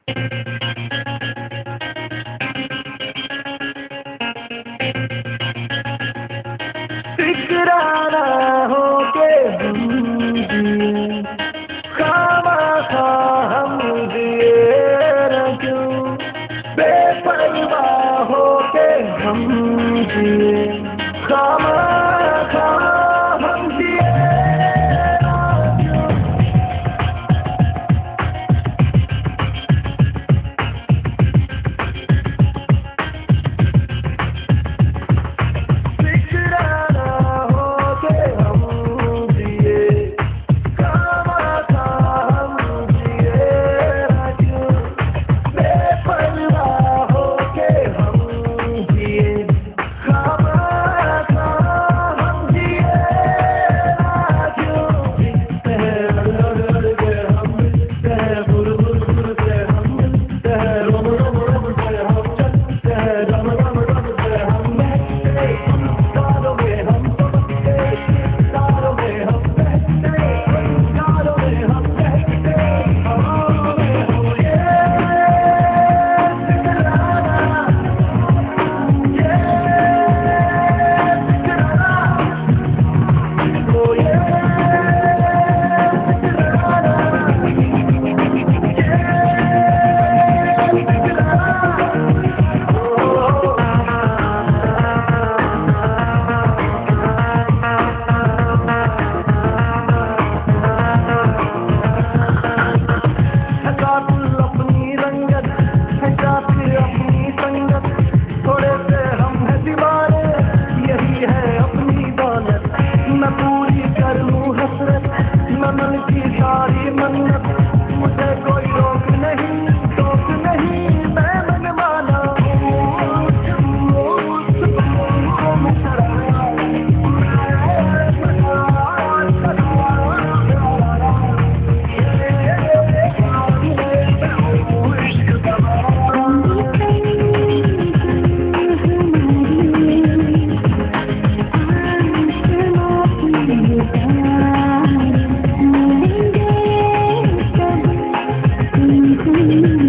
फिक्राना हो के हम जिए, खामखा हम जिए न क्यों, बेपरवाह हो के हम जिए, खामखा हम जिए न क्यों। फिक्राना हो के हम जिए, खामखा हम जिए न क्यों, बेपरवाह हो के हम जिए, खामखा हम जिए न क्यों। मिलते हैं लड़ लड़ के हम मिलते हैं, बुर बुर बुर से हम मिलते हैं, रम रम रम से हम चलते हैं, रम रम रम से हम बहते, अंगारों में हम चमकते, सितारों में हम बहते, अंगारों में हम बहते, हवाओं में हम ये फिक्राना, ये फिक्राना, ओ ये है कातिल अपनी रंगत, है कातिल अपनी संगत, थोड़े से हम है दीवाने, यही है अपनी दौलत। मैं पूरी कर लूं हसरत, मैं मन की सारी मन्नत, मुझे कोई रोक नहीं टोक नहीं, मैं मनमाना हूँ। Thank you.